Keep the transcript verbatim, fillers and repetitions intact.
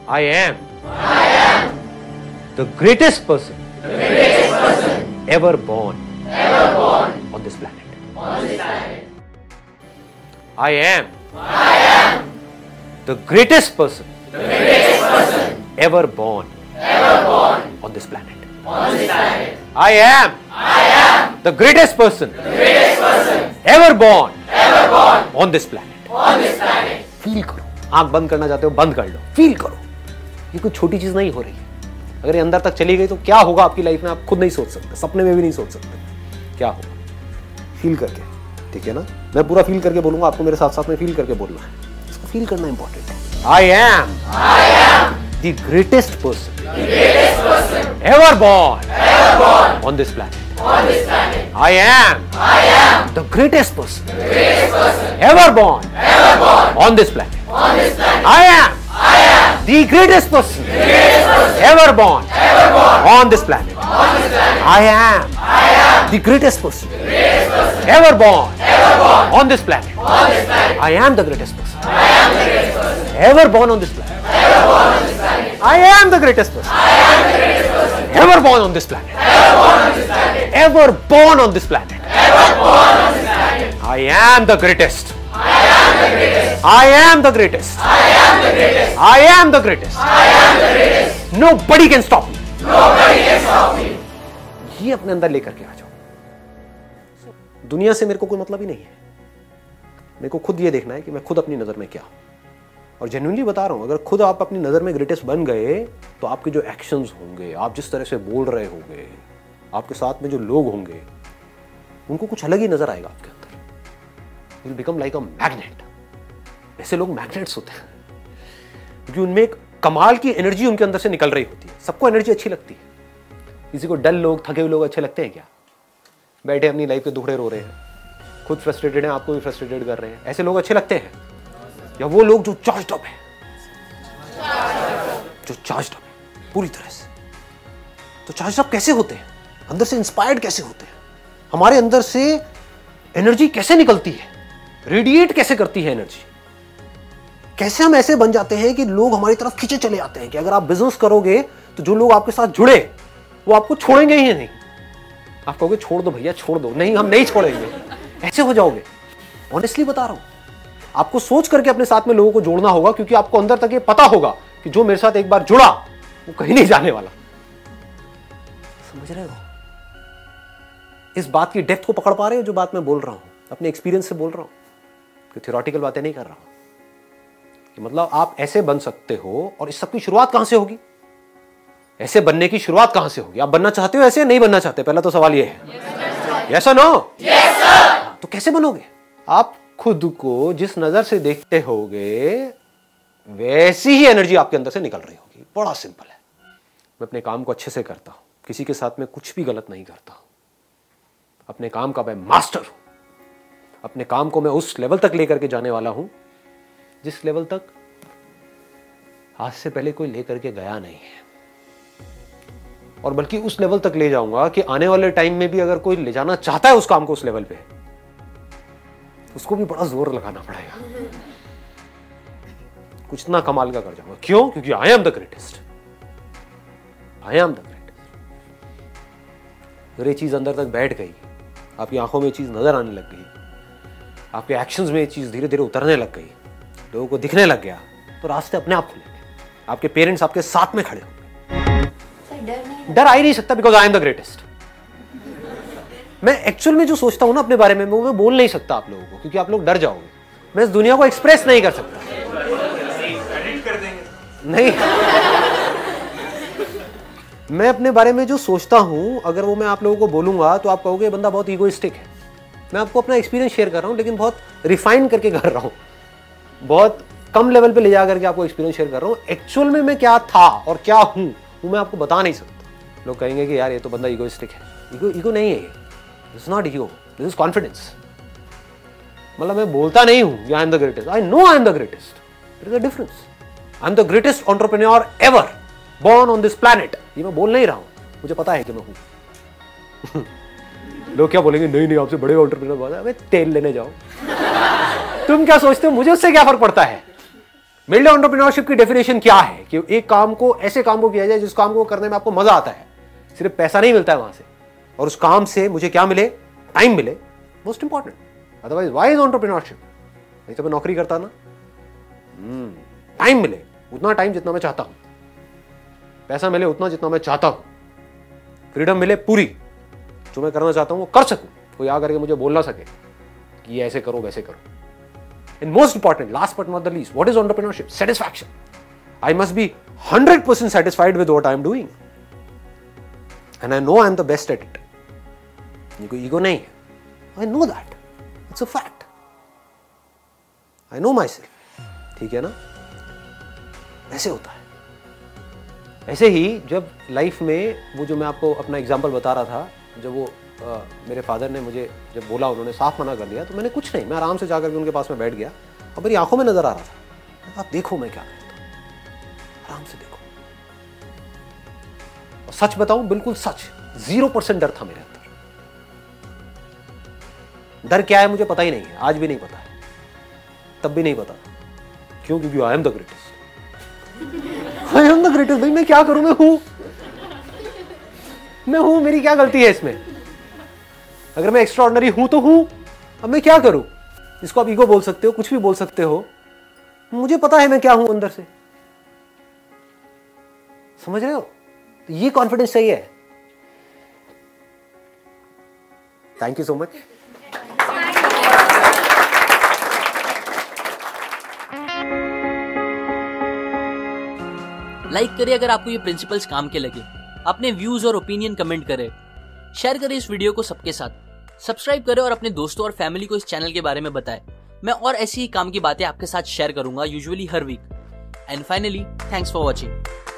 I am, I am the greatest person, the greatest person ever born, ever born on this planet. On this planet. I am, I am the greatest person, the greatest person ever born, ever born on this planet. On this planet. I am, I am the greatest person, the greatest person ever born, ever born on this planet. On this planet. Feel करो, आंख बंद करना चाहते हो बंद कर लो, feel करो। ये कोई छोटी चीज नहीं हो रही है। अगर ये अंदर तक चली गई तो क्या होगा आपकी लाइफ में, आप खुद नहीं सोच सकते, सपने में भी नहीं सोच सकते क्या होगा। फील करके, ठीक है ना? मैं पूरा फील करके बोलूंगा, आपको मेरे साथ साथ में फील करके बोलना है। इसको फील करना इंपॉर्टेंट है। I am, I am the greatest person, the greatest person ever born, ever born on this planet, on this planet. I am, I am the greatest person, the greatest person ever born, ever born on this planet, on this planet. I am, I am the greatest person, the greatest person ever born, ever born on this planet. On this planet. I am, I am the greatest person, the greatest person ever born, ever born on this planet. On this planet. I am the greatest person, I am the greatest person ever born on this planet. Ever born on this planet. I am the greatest person, I am the greatest person ever born on this planet. Ever born on this planet. Ever born on this planet. Ever born on this planet. I am the greatest. I am the greatest. I am the greatest. I am the greatest. I am the greatest. I am the greatest. Nobody can stop me. Nobody can stop me. ये अपने अंदर लेकर के आ जाओ। दुनिया से मेरे को कोई मतलब ही नहीं है। मेरे को खुद ये देखना है कि मैं खुद अपनी नजर में क्या हूं। और जेन्युइनली बता रहा हूं, अगर खुद आप अपनी नजर में ग्रेटेस्ट बन गए तो आपके जो एक्शंस होंगे, आप जिस तरह से बोल रहे होंगे, आपके साथ में जो लोग होंगे, उनको कुछ अलग ही नजर आएगा आपके अंदर। You'll become like a magnet. ऐसे लोग मैग्नेट्स होते हैं क्योंकि उनमें एक कमाल की एनर्जी उनके अंदर से निकल रही होती है। सबको एनर्जी अच्छी लगती है। किसी को डल लोग, थके हुए लोग अच्छे लगते हैं क्या? बैठे अपनी लाइफ के दुखड़े रो रहे हैं, खुद फ्रस्ट्रेटेड हैं, आपको भी फ्रस्ट्रेटेड कर रहे हैं, ऐसे लोग अच्छे लगते हैं? या वो लोग जो चार्ज्ड अप है, जो चार्ज्ड अप है पूरी तरह से? तो चार्ज्ड अप कैसे होते हैं? अंदर से इंस्पायर्ड कैसे होते हैं? हमारे अंदर से एनर्जी कैसे निकलती है, रेडिएट कैसे करती है एनर्जी? कैसे हम ऐसे बन जाते हैं कि लोग हमारी तरफ खींचे चले आते हैं कि अगर आप बिजनेस करोगे तो जो लोग आपके साथ जुड़े वो आपको छोड़ेंगे ही नहीं। आप कहोगे छोड़ दो भैया, छोड़ दो, नहीं हम नहीं छोड़ेंगे, ऐसे हो जाओगे। ऑनेस्टली बता रहा हूं, आपको सोच करके अपने साथ में लोगों को जोड़ना होगा क्योंकि आपको अंदर तक ये पता होगा कि जो मेरे साथ एक बार जुड़ा वो कहीं नहीं जाने वाला। समझ रहे हो? इस बात की डेप्थ को पकड़ पा रहे हो जो बात मैं बोल रहा हूं? अपने एक्सपीरियंस से बोल रहा हूं, कि थ्योरेटिकल बातें नहीं कर रहा हूं। कि मतलब आप ऐसे बन सकते हो। और इस सब की शुरुआत कहां से होगी? ऐसे बनने की शुरुआत कहां से होगी? आप बनना चाहते हो ऐसे, नहीं बनना चाहते? पहला तो सवाल ये है। यस और नो? Yes sir. तो कैसे बनोगे? आप खुद को जिस नजर से देखते होगे वैसी ही एनर्जी आपके अंदर से निकल रही होगी। बड़ा सिंपल है। मैं अपने काम को अच्छे से करता हूं, किसी के साथ में कुछ भी गलत नहीं करता हूं, अपने काम का मैं मास्टर हूं। अपने काम को मैं उस लेवल तक लेकर के जाने वाला हूं जिस लेवल तक आज से पहले कोई लेकर के गया नहीं है। और बल्कि उस लेवल तक ले जाऊंगा कि आने वाले टाइम में भी अगर कोई ले जाना चाहता है उस काम को उस लेवल पे, उसको भी बड़ा जोर लगाना पड़ेगा। कुछ इतना कमाल का कर जाऊंगा। क्यों? क्योंकि I am the greatest. I am the greatest. अगर ये चीज अंदर तक बैठ गई, आपकी आंखों में ये चीज नजर आने लग गई, आपके एक्शंस में ये चीज धीरे धीरे उतरने लग गई, लोगों को दिखने लग गया, तो रास्ते अपने आप खुलेंगे। आपके पेरेंट्स आपके साथ में खड़े होंगे। डर आ ही नहीं सकता because I am the greatest. मैं एक्चुअल में जो सोचता हूं ना अपने बारे में, वो मैं बोल नहीं सकता आप लोगों को क्योंकि आप लोग डर जाओगे। मैं इस दुनिया को एक्सप्रेस नहीं कर सकता। नहीं, मैं अपने बारे में जो सोचता हूं अगर वो मैं आप लोगों को बोलूंगा तो आप कहोगे बंदा बहुत ईगोइस्टिक है। मैं आपको अपना एक्सपीरियंस शेयर कर रहा हूं, लेकिन बहुत रिफाइन करके कर रहा हूं, बहुत कम लेवल पे ले जा करके आपको एक्सपीरियंस शेयर कर रहा हूं। एक्चुअल में मैं क्या था और क्या हूं वो मैं आपको बता नहीं सकता। लोग कहेंगे कि यार ये तो बंदा ईगोइस्टिक है। ईगो ईगो नहीं है, this is not ego, this is confidence. मतलब मैं बोलता नहीं हूं I am the greatest, I know I am the greatest. There is a difference. I am the greatest entrepreneur ever born on this planet। ये मैं बोल नहीं रहा हूं, मुझे पता है कि मैं हूं। लोग क्या बोलेंगे, नहीं नहीं आपसे बड़े एंटरप्रेन्योर बात है। अबे तेल लेने जाओ। तुम क्या सोचते हो मुझे उससे क्या फर्क पड़ता है? मेरे लिए एंटरप्रेन्योरशिप की डेफिनेशन क्या है कि एक काम को, ऐसे काम को किया जाए जिस काम को करने में आपको मजा आता है, सिर्फ पैसा नहीं मिलता है वहां से, और उस काम से मुझे क्या मिले, टाइम मिले, most important. Otherwise why is entrepreneurship? नहीं तो मैं नौकरी करता ना। टाइम मिले, उतना टाइम जितना मैं चाहता हूं, पैसा मिले उतना जितना मैं चाहता हूं, फ्रीडम मिले पूरी, जो मैं करना चाहता हूं वो कर सकूं, कोई आ करके मुझे बोल ना सके कि ये ऐसे करो वैसे करो। And most important, last but not the least, what is entrepreneurship? Satisfaction. I must be one hundred percent satisfied with what I am doing. And I know I am the best at it. ये कोई ego नहीं है. I know that. It's a fact. I know myself. ठीक है ना? ऐसे होता है। ऐसे ही जब लाइफ में वो जो मैं आपको अपना एग्जाम्पल बता रहा था, जब वो आ, मेरे फादर ने मुझे जब बोला, उन्होंने साफ मना कर दिया, तो मैंने कुछ नहीं, मैं आराम से जाकर के उनके पास में बैठ गया और मेरी आंखों में नजर आ रहा था, आप देखो मैं क्या करता हूं, आराम से देखो। और सच बताऊं, बिल्कुल सच, जीरो परसेंट डर था मेरे अंदर। डर क्या है मुझे पता ही नहीं है, आज भी नहीं पता है, तब भी नहीं पता। क्यों? क्योंकि I am the greatest. I am the greatest. भाई मैं क्या करूं, मैं हूं, मैं हूं, मेरी क्या गलती है इसमें? अगर मैं एक्स्ट्राऑर्डिनरी हूं तो हूं, अब मैं क्या करूं? इसको आप ईगो बोल सकते हो, कुछ भी बोल सकते हो, मुझे पता है मैं क्या हूं अंदर से। समझ रहे हो? तो ये कॉन्फिडेंस चाहिए। Thank you so much. Like करिए अगर आपको ये प्रिंसिपल्स काम के लगे, अपने व्यूज और ओपिनियन कमेंट करें, शेयर करें इस वीडियो को सबके साथ, सब्सक्राइब करें और अपने दोस्तों और फैमिली को इस चैनल के बारे में बताएं। मैं और ऐसी ही काम की बातें आपके साथ शेयर करूंगा, यूजुअली हर week. And finally, thanks for watching.